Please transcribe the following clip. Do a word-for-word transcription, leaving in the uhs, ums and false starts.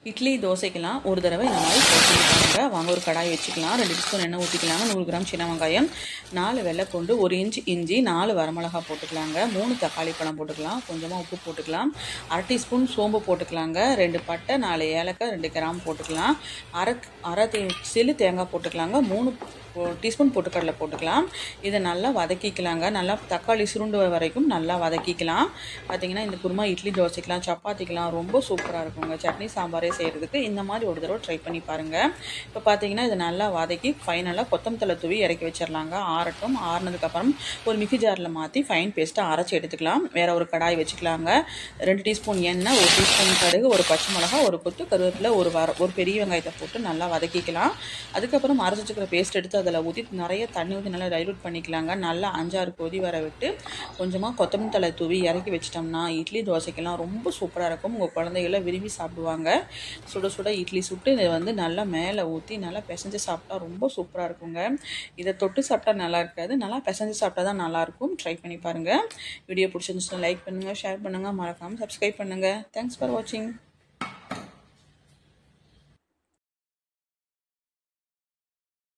இட்லி தோசைக்கெல்லாம் ஒரு தடவை இந்த மாதிரி போட்டுருக்காங்க. வாங்க ஒரு கடாய் வச்சுக்கலாம். ரெண்டு டீஸ்பூன் எண்ணெய் ஊற்றிக்கலாங்க. நூறு கிராம் சின்ன வெங்காயம், நாலு வெள்ளைப்பூண்டு, ஒரு இன்ச் இஞ்சி, நாலு வரமிளகா போட்டுக்கலாங்க. மூணு தக்காளி பழம் போட்டுக்கலாம். கொஞ்சமாக உப்பு போட்டுக்கலாம். அரை டீஸ்பூன் சோம்பு போட்டுக்கலாங்க. ரெண்டு பட்டை, நாலு ஏலக்காய், ரெண்டு கிராம் போட்டுக்கலாம். அரை அரை சில்லு தேங்காய் போட்டுக்கலாங்க. மூணு டீஸ்பூன் பொட்டுக்கடலை போட்டுக்கலாம். இதை நல்லா வதக்கிக்கலாங்க. நல்லா தக்காளி சுருண்டு வரைக்கும் நல்லா வதக்கிக்கலாம். பார்த்தீங்கன்னா இந்த குருமா இட்லி தோசைக்கலாம், சப்பாத்திக்கலாம் ரொம்ப சூப்பராக இருக்குங்க. சட்னி சாம்பாரே செய்கிறதுக்கு இந்த மாதிரி ஒரு தடவை ட்ரை பண்ணி பாருங்கள். இப்போ பார்த்தீங்கன்னா இதை நல்லா வதக்கி ஃபைனலாக கொத்தமல்லி தூவி இறக்கி வச்சிடலாங்க. ஆறட்டும். ஆறுனதுக்கப்புறம் ஒரு மிக்ஸி ஜாரில் மாற்றி ஃபைன் பேஸ்ட்டாக அரைச்சி எடுத்துக்கலாம். வேறு ஒரு கடாய் வச்சுக்கலாங்க. ரெண்டு டீஸ்பூன் எண்ணெய், ஒரு டீஸ்பூன் கடுகு, ஒரு பச்சை மிளகா, ஒரு கொத்து கருவேப்பிலை, ஒரு வர ஒரு பெரிய வெங்காயத்தை போட்டு நல்லா வதக்கிக்கலாம். அதுக்கப்புறம் அரைச்சி வச்சுக்கிற பேஸ்ட் எடுத்து அதில் ஊற்றி நிறைய தண்ணி ஊற்றி நல்லா டைலூட் பண்ணிக்கலாங்க. நல்லா அஞ்சாறு கொதி வர விட்டு கொஞ்சமாக கொத்தமல்லி தழை தூவி இறக்கி வச்சிட்டோம்னா இட்லி தோசைக்கெல்லாம் ரொம்ப சூப்பராக இருக்கும். உங்கள் குழந்தைகளை விரும்பி சாப்பிடுவாங்க. சுட சுட இட்லி சுட்டு இதை வந்து நல்லா மேலே ஊற்றி நல்லா பிசைஞ்சு சாப்பிட்டா ரொம்ப சூப்பராக இருக்குங்க. இதை தொட்டு சாப்பிட்டா நல்லா இருக்காது. நல்லா பிசைஞ்சு சாப்பிட்டா தான் நல்லாயிருக்கும். ட்ரை பண்ணி பாருங்கள். வீடியோ பிடிச்சிருந்துச்சுன்னா லைக் பண்ணுங்கள், ஷேர் பண்ணுங்கள், மறக்காமல் சப்ஸ்கிரைப் பண்ணுங்கள். தேங்க்ஸ் ஃபார் வாட்சிங்.